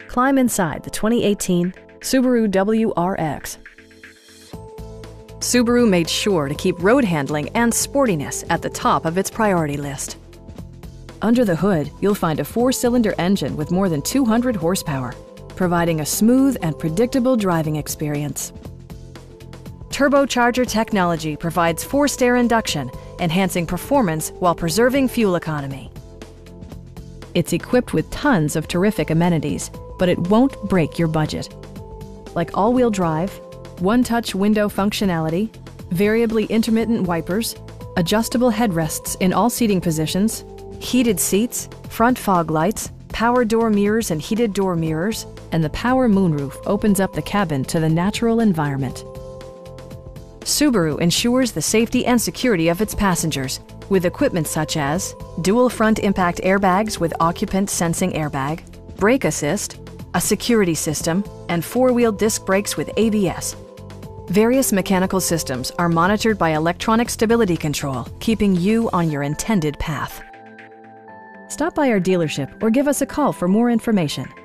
Climb inside the 2018 Subaru WRX. Subaru made sure to keep road handling and sportiness at the top of its priority list. Under the hood, you'll find a 4-cylinder engine with more than 200 horsepower, providing a smooth and predictable driving experience. Turbocharger technology provides forced air induction, enhancing performance while preserving fuel economy. It's equipped with tons of terrific amenities, but it won't break your budget. Like all-wheel drive, one-touch window functionality, variably intermittent wipers, adjustable headrests in all seating positions, heated seats, front fog lights, power door mirrors and heated door mirrors, and the power moonroof opens up the cabin to the natural environment. Subaru ensures the safety and security of its passengers with equipment such as dual front impact airbags with occupant sensing airbag, brake assist, a security system, and 4-wheel disc brakes with ABS. Various mechanical systems are monitored by electronic stability control, keeping you on your intended path. Stop by our dealership or give us a call for more information.